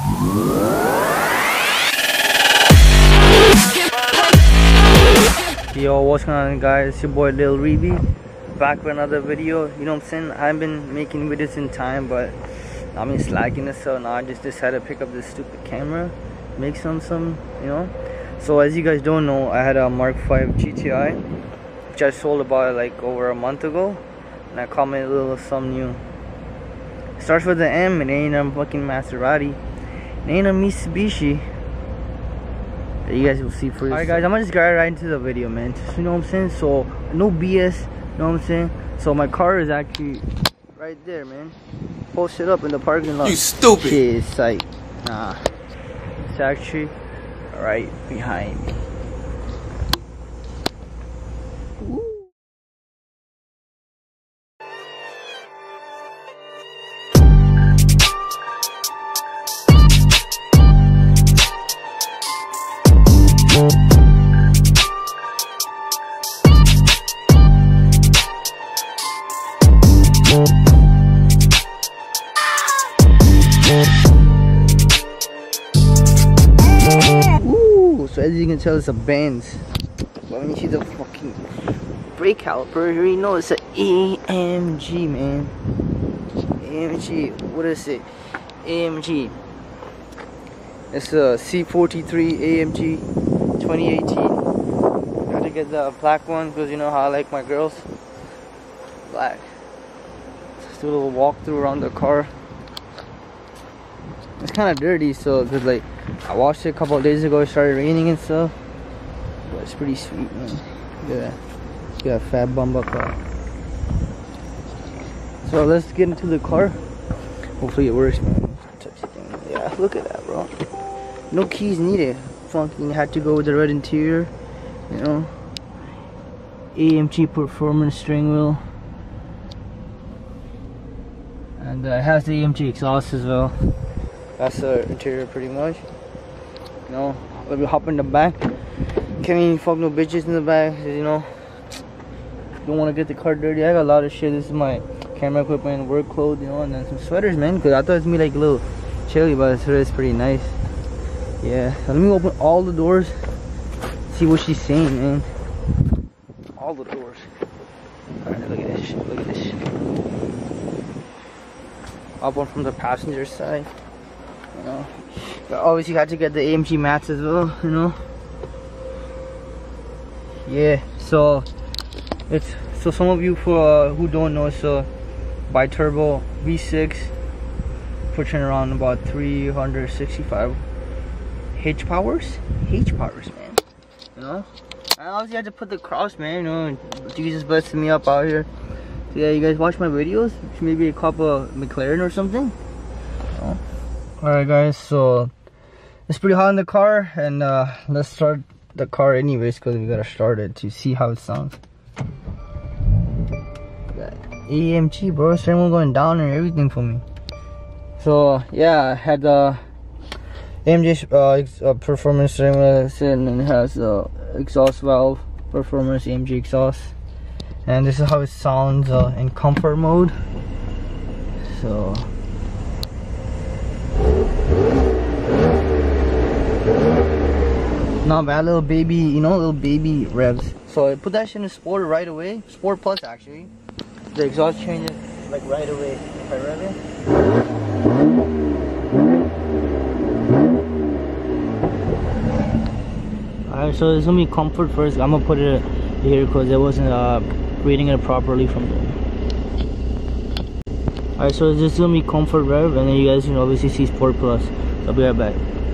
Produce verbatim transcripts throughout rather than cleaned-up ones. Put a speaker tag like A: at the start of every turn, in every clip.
A: Yo, what's going on, guys? It's your boy Lil Reeby, back with another video. You know what I'm saying? I've been making videos in time, but I've been slacking it, so now I just decided to pick up this stupid camera, make some some you know. So as you guys don't know, I had a Mark five G T I, which I sold about like over a month ago, and I caught me a little some new. It starts with the M, and it ain't a fucking Maserati, it ain't a Mitsubishi. You guys will see for yourself. Alright guys, I'm gonna just get right into the video, man. Just, you know what I'm saying? So no B S, you know what I'm saying? So my car is actually right there, man. Posted up in the parking lot.
B: You stupid.
A: Shit, it's like, nah. It's actually right behind me. Ooh, so as you can tell, it's a Benz. But when you see the fucking brake caliper, you already know it's an A M G, man. A M G, what is it? A M G. It's a C forty-three A M G twenty eighteen. I had to get the black one because you know how I like my girls. Black. Just do a little walkthrough around the car. It's kind of dirty, so cause like I washed it a couple of days ago. It started raining and stuff, but it's pretty sweet, man. Look at that. Got a fat bump up car. So let's get into the car. Hopefully it works, man. Touch the thing. Yeah, look at that, bro. No keys needed. Funky had to go with the red interior, you know. A M G performance steering wheel, and uh, it has the A M G exhaust as well. That's the interior pretty much. You know, let me hop in the back. Can't even fuck no bitches in the back, you know. Don't want to get the car dirty. I got a lot of shit. This is my camera equipment, work clothes, you know, and then some sweaters, man. Cause I thought it was gonna be like a little chilly, but the sweater is pretty nice. Yeah. So let me open all the doors. See what she's saying, man. All the doors. Alright, look at this shit. Look at this shit. Up one from the passenger side. You know, but obviously you had to get the A M G mats as well, you know. Yeah, so it's so some of you for uh, who don't know, so bi-turbo V six, pushing around about three hundred sixty-five H powers, H powers, man. You know, I obviously had to put the cross, man. You know, and Jesus blessed me up out here. So yeah, you guys watch my videos. Maybe a couple of McLaren or something. You know? Alright guys, so it's pretty hot in the car, and uh, let's start the car anyways, because we gotta start it to see how it sounds. A M G, bro, steering wheel going down and everything for me. So yeah, I had the A M G uh, uh, performance steering wheel, and it has uh, exhaust valve, performance A M G exhaust, and this is how it sounds uh, in comfort mode. So not bad, little baby, you know, little baby revs. So I put that shit in sport right away. Sport plus, actually. The exhaust changes like right away if I rev it. Alright, so it's gonna be comfort first. I'm gonna put it here because it wasn't uh, reading it properly from there. Alright, so this is gonna be comfort rev, and then you guys can obviously see sport plus. I'll be right back.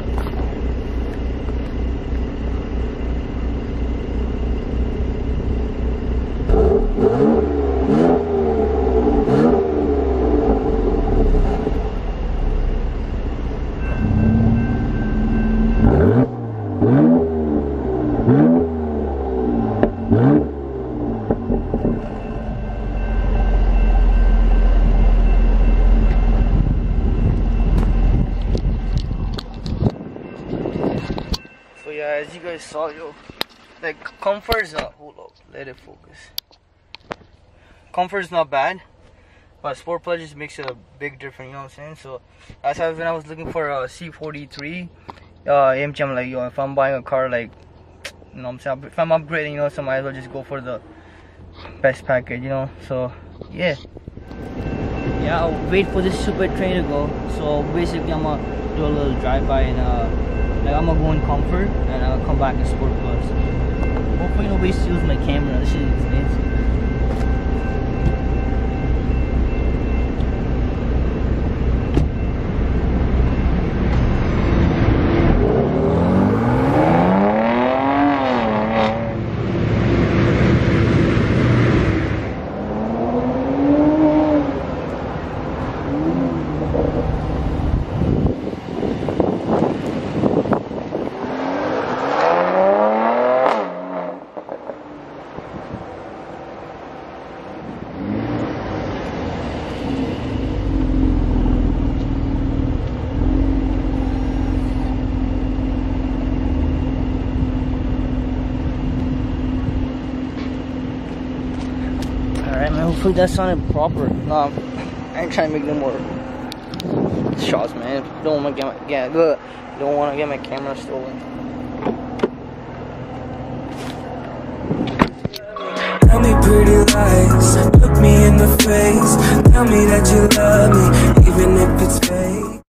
A: As you guys saw, yo, like comfort is not, hold up, let it focus. Comfort is not bad. but Sport Plus just makes it a big difference. You know what I'm saying? So that's how when I was looking for a C forty-three uh, A M G, I'm like, yo, if I'm buying a car, like, you know what I'm saying, if I'm upgrading, you know, so I might as well just go for the best package, you know. So yeah, yeah, I'll wait for this super train to go. So basically, I'm gonna do a little drive-by and uh, like I'm gonna go in comfort and I'll come back in Sport Plus. Hopefully nobody steals my camera. This shit is insane. Alright, man, hopefully that sounded proper. Nah, I ain't trying to make no more shots, man. Don't want to get my yeah, good. Don't want to get my camera stolen.
B: Tell me pretty lies, look me in the face. Tell me that you love me, even if it's fake.